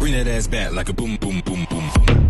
Bring that ass back like a boom, boom, boom, boom, boom.